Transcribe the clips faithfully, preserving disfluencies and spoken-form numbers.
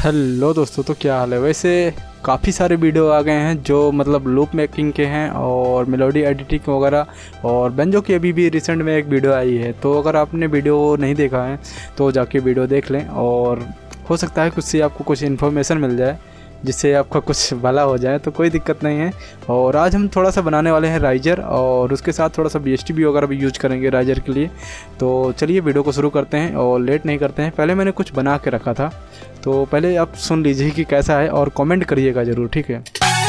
Hello दोस्तों, तो क्या हाल है। वैसे काफ़ी सारे वीडियो आ गए हैं जो मतलब लूप मेकिंग के हैं और मेलोडी एडिटिंग वगैरह, और बेंजो की अभी भी रिसेंट में एक वीडियो आई है। तो अगर आपने वीडियो नहीं देखा है तो जाके वीडियो देख लें, और हो सकता है कुछ से आपको कुछ इन्फॉर्मेशन मिल जाए जिससे आपका कुछ भला हो जाए, तो कोई दिक्कत नहीं है। और आज हम थोड़ा सा बनाने वाले हैं राइजर, और उसके साथ थोड़ा सा बी एस टी बी वगैरह भी यूज करेंगे राइजर के लिए। तो चलिए वीडियो को शुरू करते हैं और लेट नहीं करते हैं। पहले मैंने कुछ बना के रखा था, तो पहले आप सुन लीजिए कि कैसा है और कमेंट करिएगा ज़रूर, ठीक है।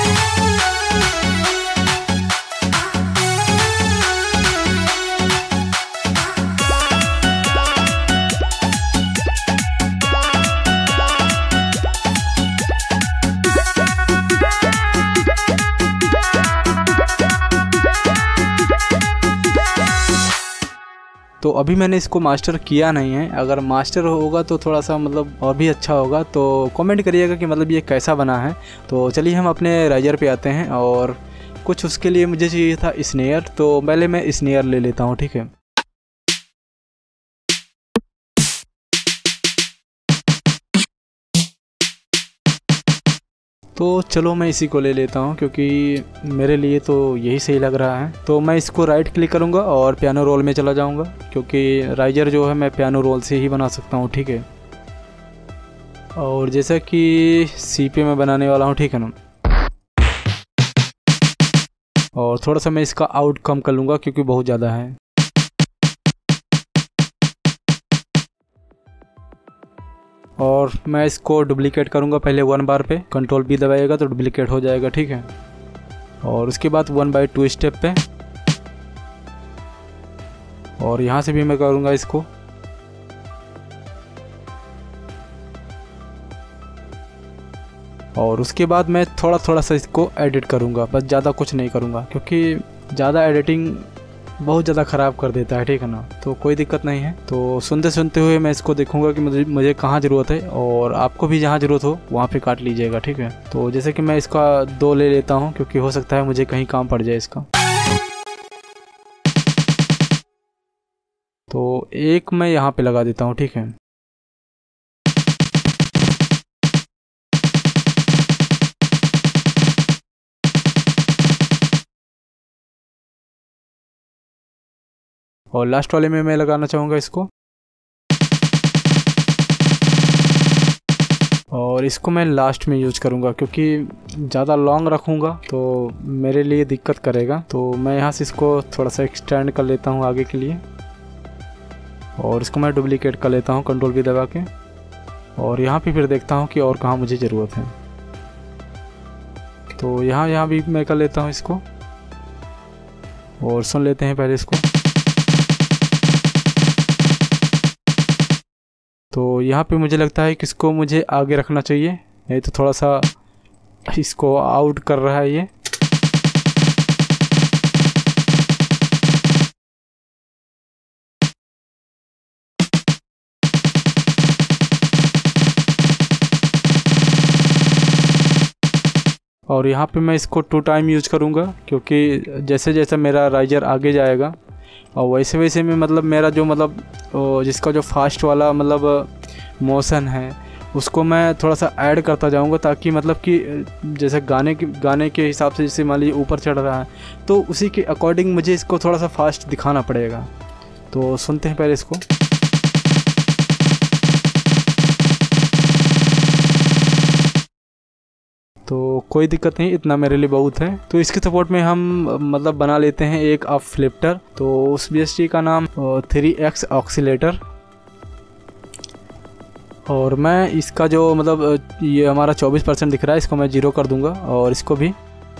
तो अभी मैंने इसको मास्टर किया नहीं है, अगर मास्टर होगा तो थोड़ा सा मतलब और भी अच्छा होगा। तो कमेंट करिएगा कि मतलब ये कैसा बना है। तो चलिए हम अपने राइजर पे आते हैं, और कुछ उसके लिए मुझे चाहिए था स्नेयर, तो पहले मैं स्नेयर ले लेता हूँ, ठीक है। तो चलो मैं इसी को ले लेता हूँ, क्योंकि मेरे लिए तो यही सही लग रहा है। तो मैं इसको राइट क्लिक करूँगा और पियानो रोल में चला जाऊँगा, क्योंकि राइजर जो है मैं पियानो रोल से ही बना सकता हूँ, ठीक है। और जैसा कि सी पे मैं बनाने वाला हूँ, ठीक है ना। और थोड़ा सा मैं इसका आउट कम कर लूँगा क्योंकि बहुत ज़्यादा है। और मैं इसको डुप्लीकेट करूँगा पहले वन बार पे, कंट्रोल बी दबाइएगा तो डुप्लीकेट हो जाएगा, ठीक है। और उसके बाद वन बाई टू स्टेप पे, और यहाँ से भी मैं करूँगा इसको। और उसके बाद मैं थोड़ा थोड़ा सा इसको एडिट करूँगा, बस ज़्यादा कुछ नहीं करूँगा, क्योंकि ज़्यादा एडिटिंग बहुत ज़्यादा ख़राब कर देता है, ठीक है ना। तो कोई दिक्कत नहीं है। तो सुनते सुनते हुए मैं इसको देखूंगा कि मुझे मुझे कहाँ ज़रूरत है, और आपको भी जहाँ ज़रूरत हो वहाँ पे काट लीजिएगा, ठीक है। तो जैसे कि मैं इसका दो ले लेता हूँ, क्योंकि हो सकता है मुझे कहीं काम पड़ जाए इसका। तो एक मैं यहाँ पे लगा देता हूँ, ठीक है। और लास्ट वाले में मैं लगाना चाहूँगा इसको, और इसको मैं लास्ट में यूज करूँगा, क्योंकि ज़्यादा लॉन्ग रखूँगा तो मेरे लिए दिक्कत करेगा। तो मैं यहाँ से इसको थोड़ा सा एक्सटेंड कर लेता हूँ आगे के लिए, और इसको मैं डुप्लीकेट कर लेता हूँ कंट्रोल भी दबा के। और यहाँ पे फिर देखता हूँ कि और कहाँ मुझे ज़रूरत है। तो यहाँ यहाँ भी मैं कर लेता हूँ इसको, और सुन लेते हैं पहले इसको। तो यहाँ पे मुझे लगता है कि इसको मुझे आगे रखना चाहिए, नहीं तो थोड़ा सा इसको आउट कर रहा है ये। और यहाँ पे मैं इसको टू टाइम यूज करूँगा, क्योंकि जैसे जैसे मेरा राइजर आगे जाएगा और वैसे वैसे में मतलब मेरा जो मतलब जिसका जो फास्ट वाला मतलब मोशन है उसको मैं थोड़ा सा ऐड करता जाऊंगा, ताकि मतलब कि जैसे गाने के गाने के हिसाब से जैसे मान लीजिए ऊपर चढ़ रहा है तो उसी के अकॉर्डिंग मुझे इसको थोड़ा सा फास्ट दिखाना पड़ेगा। तो सुनते हैं पहले इसको। तो कोई दिक्कत नहीं, इतना मेरे लिए बहुत है। तो इसके सपोर्ट में हम मतलब बना लेते हैं एक अप फ्लिप्टर। तो उस बी एस टी का नाम थ्री एक्स ऑक्सीलेटर। और मैं इसका जो मतलब ये हमारा चौबीस परसेंट दिख रहा है, इसको मैं जीरो कर दूंगा, और इसको भी।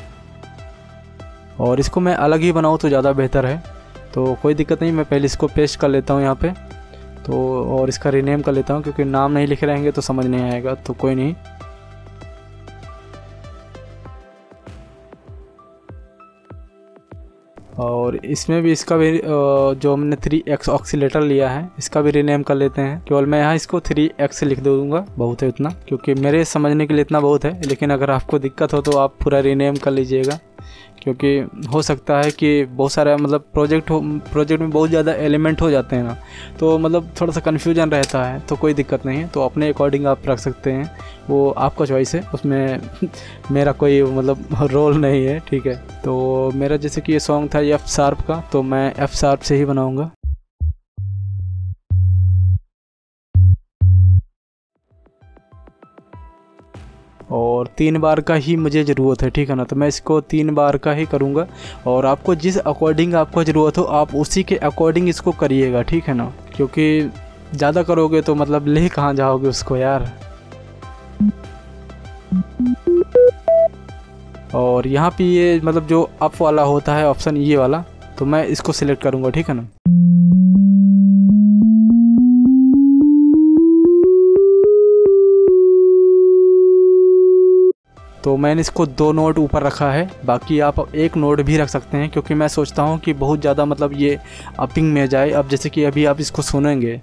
और इसको मैं अलग ही बनाऊँ तो ज़्यादा बेहतर है। तो कोई दिक्कत नहीं, मैं पहले इसको पेस्ट कर लेता हूँ यहाँ पे। तो और इसका रीनेम कर लेता हूँ, क्योंकि नाम नहीं लिखे रहेंगे तो समझ नहीं आएगा, तो कोई नहीं। और इसमें भी इसका भी जो हमने थ्री एक्स ऑक्सीलेटर लिया है इसका भी रीनेम कर लेते हैं। केवल मैं यहाँ इसको थ्री एक्स लिख दूंगा, बहुत है इतना, क्योंकि मेरे समझने के लिए इतना बहुत है। लेकिन अगर आपको दिक्कत हो तो आप पूरा रीनेम कर लीजिएगा, क्योंकि हो सकता है कि बहुत सारा मतलब प्रोजेक्ट हो प्रोजेक्ट में बहुत ज़्यादा एलिमेंट हो जाते हैं ना, तो मतलब थोड़ा सा कन्फ्यूजन रहता है। तो कोई दिक्कत नहीं है, तो अपने अकॉर्डिंग आप रख सकते हैं। वो आपका चॉइस है, उसमें मेरा कोई मतलब रोल नहीं है, ठीक है। तो मेरा जैसे कि ये सॉन्ग था एफ शार्प का, तो मैं एफ शार्प से ही बनाऊँगा। और तीन बार का ही मुझे ज़रूरत है, ठीक है ना, तो मैं इसको तीन बार का ही करूँगा। और आपको जिस अकॉर्डिंग आपको ज़रूरत हो आप उसी के अकॉर्डिंग इसको करिएगा, ठीक है ना, क्योंकि ज़्यादा करोगे तो मतलब ले कहाँ जाओगे उसको यार। और यहाँ पे ये मतलब जो अप वाला होता है ऑप्शन, ये वाला, तो मैं इसको सिलेक्ट करूँगा, ठीक है ना। तो मैंने इसको दो नोट ऊपर रखा है, बाकी आप एक नोट भी रख सकते हैं, क्योंकि मैं सोचता हूँ कि बहुत ज़्यादा मतलब ये अपिंग में जाए। अब जैसे कि अभी आप इसको सुनेंगे,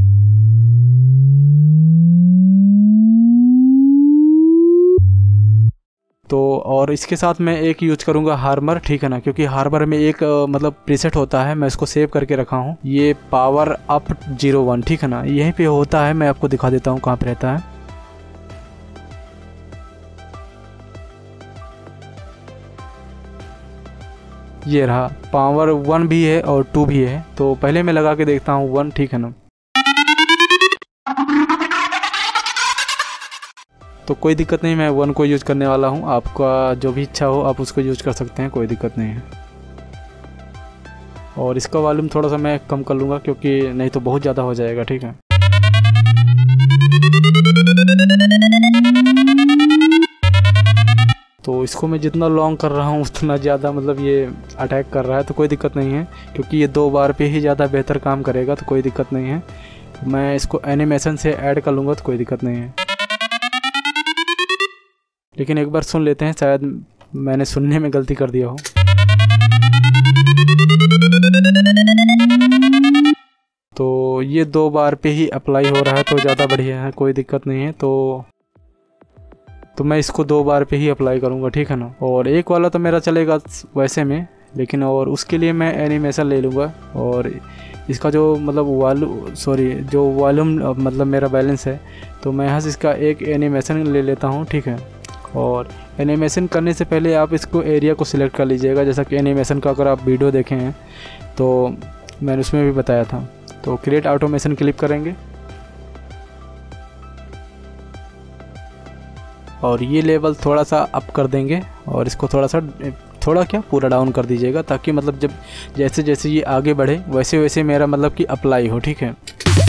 तो और इसके साथ मैं एक यूज करूँगा हार्मर, ठीक है ना, क्योंकि हार्मर में एक मतलब प्रीसेट होता है, मैं इसको सेव करके रखा हूँ, ये पावर अप जीरो वन, ठीक है ना, यहीं पे होता है। मैं आपको दिखा देता हूँ कहाँ पे रहता है। ये रहा, पावर वन भी है और टू भी है, तो पहले मैं लगा के देखता हूँ वन, ठीक है ना। तो कोई दिक्कत नहीं, मैं वन को यूज़ करने वाला हूँ। आपका जो भी इच्छा हो आप उसको यूज़ कर सकते हैं, कोई दिक्कत नहीं है। और इसका वॉल्यूम थोड़ा सा मैं कम कर लूँगा, क्योंकि नहीं तो बहुत ज़्यादा हो जाएगा, ठीक है। तो इसको मैं जितना लॉन्ग कर रहा हूँ उतना ज़्यादा मतलब ये अटैक कर रहा है, तो कोई दिक्कत नहीं है, क्योंकि ये दो बार पे ही ज़्यादा बेहतर काम करेगा, तो कोई दिक्कत नहीं है। मैं इसको एनिमेशन से ऐड कर लूँगा, तो कोई दिक्कत नहीं है। लेकिन एक बार सुन लेते हैं, शायद मैंने सुनने में गलती कर दिया हो। तो ये दो बार पे ही अप्लाई हो रहा है, तो ज़्यादा बढ़िया है, कोई दिक्कत नहीं है। तो तो मैं इसको दो बार पे ही अप्लाई करूँगा, ठीक है ना। और एक वाला तो मेरा चलेगा वैसे में, लेकिन और उसके लिए मैं एनिमेशन ले लूँगा। और इसका जो मतलब वॉल्यूम सॉरी जो वॉल्यूम मतलब मेरा बैलेंस है, तो मैं यहाँ से इसका एक एनिमेशन ले लेता हूँ, ठीक है। और एनिमेशन करने से पहले आप इसको एरिया को सिलेक्ट कर लीजिएगा, जैसा कि एनिमेशन का अगर आप वीडियो देखे हैं तो मैंने उसमें भी बताया था। तो क्रिएट ऑटोमेशन क्लिक करेंगे और ये लेवल थोड़ा सा अप कर देंगे, और इसको थोड़ा सा थोड़ा क्या पूरा डाउन कर दीजिएगा, ताकि मतलब जब जैसे जैसे ये आगे बढ़े वैसे वैसे मेरा मतलब कि अप्लाई हो, ठीक है।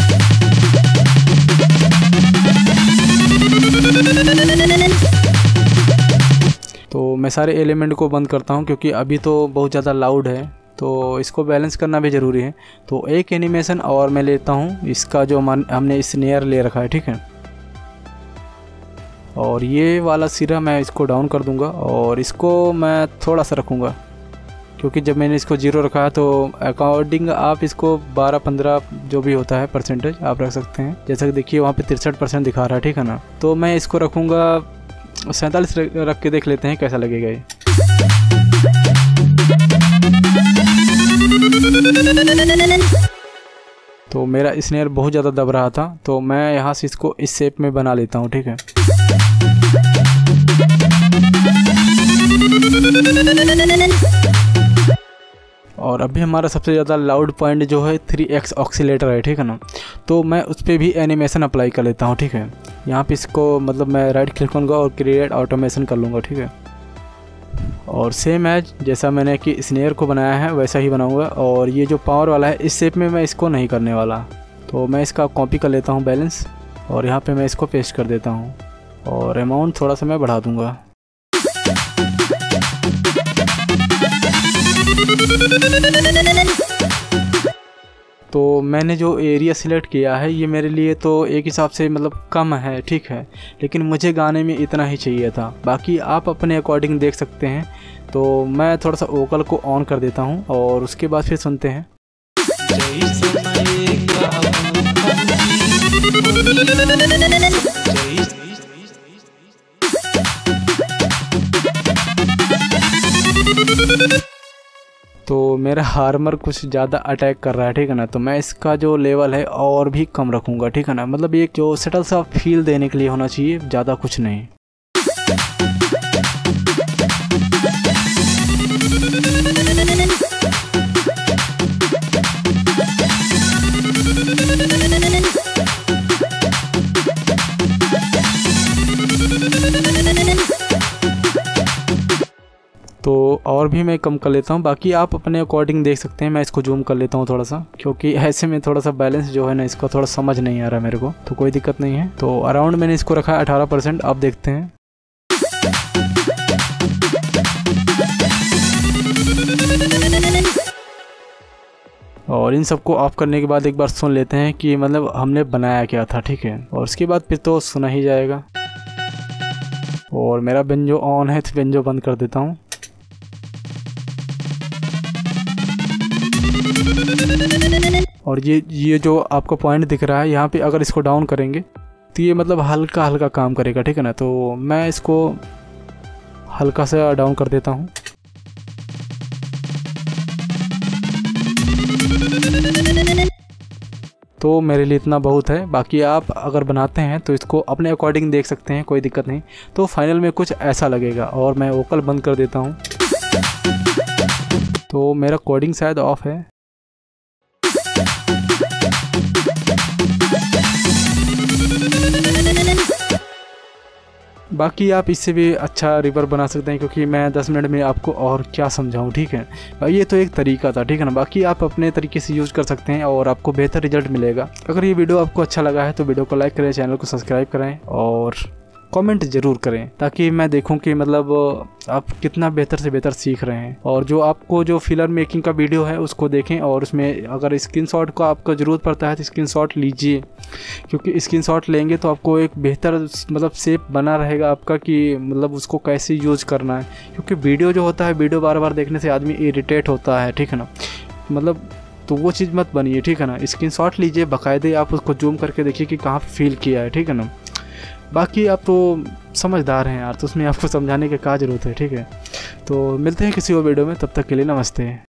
तो मैं सारे एलिमेंट को बंद करता हूँ, क्योंकि अभी तो बहुत ज़्यादा लाउड है, तो इसको बैलेंस करना भी ज़रूरी है। तो एक एनिमेशन और मैं लेता हूँ, इसका जो मन हमने स्नेयर ले रखा है, ठीक है। और ये वाला सिरा मैं इसको डाउन कर दूंगा, और इसको मैं थोड़ा सा रखूँगा, क्योंकि जब मैंने इसको जीरो रखा है तो अकॉर्डिंग आप इसको बारह पंद्रह जो भी होता है परसेंटेज आप रख सकते हैं। जैसा कि देखिए वहाँ पे तिरसठ परसेंट दिखा रहा है, ठीक है ना। तो मैं इसको रखूँगा सैंतालीस रख के देख लेते हैं कैसा लगेगा ये। तो मेरा स्नेयर बहुत ज़्यादा दब रहा था, तो मैं यहाँ से इसको इस शेप में बना लेता हूँ, ठीक है। और अभी हमारा सबसे ज़्यादा लाउड पॉइंट जो है थ्री एक्स ऑक्सीलेटर है, ठीक है ना। तो मैं उस पर भी एनिमेशन अप्लाई कर लेता हूँ, ठीक है। यहाँ पे इसको मतलब मैं राइट क्लिक करूँगा और क्रिएट ऑटोमेशन कर लूँगा, ठीक है। और सेम एज जैसा मैंने कि स्नेयर को बनाया है वैसा ही बनाऊँगा। और ये जो पावर वाला है इस शेप में मैं इसको नहीं करने वाला, तो मैं इसका कॉपी कर लेता हूँ बैलेंस, और यहाँ पे मैं इसको पेस्ट कर देता हूँ, और अमाउंट थोड़ा सा मैं बढ़ा दूँगा। तो मैंने जो एरिया सिलेक्ट किया है ये मेरे लिए तो एक हिसाब से मतलब कम है, ठीक है, लेकिन मुझे गाने में इतना ही चाहिए था। बाकी आप अपने अकॉर्डिंग देख सकते हैं। तो मैं थोड़ा सा वोकल को ऑन कर देता हूँ और उसके बाद फिर सुनते हैं। तो मेरा आर्मर कुछ ज़्यादा अटैक कर रहा है, ठीक है ना। तो मैं इसका जो लेवल है और भी कम रखूँगा, ठीक है ना। मतलब ये जो सटल सा फील देने के लिए होना चाहिए, ज़्यादा कुछ नहीं। तो और भी मैं कम कर लेता हूँ, बाकी आप अपने अकॉर्डिंग देख सकते हैं। मैं इसको जूम कर लेता हूँ थोड़ा सा, क्योंकि ऐसे में थोड़ा सा बैलेंस जो है ना इसका थोड़ा समझ नहीं आ रहा मेरे को, तो कोई दिक्कत नहीं है। तो अराउंड मैंने इसको रखा है अठारह परसेंट। अब देखते हैं। और इन सबको ऑफ करने के बाद एक बार सुन लेते हैं कि मतलब हमने बनाया क्या था, ठीक है। और उसके बाद फिर तो सुना ही जाएगा। और मेरा बेंजो ऑन है तो बेंजो बंद कर देता हूँ। और ये ये जो आपको पॉइंट दिख रहा है यहाँ पे, अगर इसको डाउन करेंगे तो ये मतलब हल्का हल्का काम करेगा, ठीक है ना। तो मैं इसको हल्का सा डाउन कर देता हूँ। तो मेरे लिए इतना बहुत है। बाकी आप अगर बनाते हैं तो इसको अपने अकॉर्डिंग देख सकते हैं, कोई दिक्कत नहीं। तो फाइनल में कुछ ऐसा लगेगा। और मैं वोकल बंद कर देता हूँ। तो मेरा कोडिंग शायद ऑफ है। बाकी आप इससे भी अच्छा रिवर बना सकते हैं, क्योंकि मैं दस मिनट में आपको और क्या समझाऊं, ठीक है। ये तो एक तरीका था, ठीक है ना। बाकी आप अपने तरीके से यूज़ कर सकते हैं और आपको बेहतर रिजल्ट मिलेगा। अगर ये वीडियो आपको अच्छा लगा है तो वीडियो को लाइक करें, चैनल को सब्सक्राइब करें और कमेंट ज़रूर करें, ताकि मैं देखूं कि मतलब आप कितना बेहतर से बेहतर सीख रहे हैं। और जो आपको जो फिलर मेकिंग का वीडियो है उसको देखें, और उसमें अगर स्क्रीनशॉट को आपको ज़रूरत पड़ता है तो स्क्रीनशॉट लीजिए, क्योंकि स्क्रीनशॉट लेंगे तो आपको एक बेहतर मतलब शेप बना रहेगा आपका, कि मतलब उसको कैसे यूज़ करना है। क्योंकि वीडियो जो होता है, वीडियो बार बार देखने से आदमी इरिटेट होता है, ठीक है ना। मतलब तो वो चीज़ मत बनिए, ठीक है ना। स्क्रीनशॉट लीजिए, बाकायदे आप उसको जूम करके देखिए कि कहाँ फील किया है, ठीक है ना। बाकी आप तो समझदार हैं यार, तो उसमें आपको समझाने की क्या ज़रूरत है, ठीक है। तो मिलते हैं किसी और वीडियो में, तब तक के लिए नमस्ते।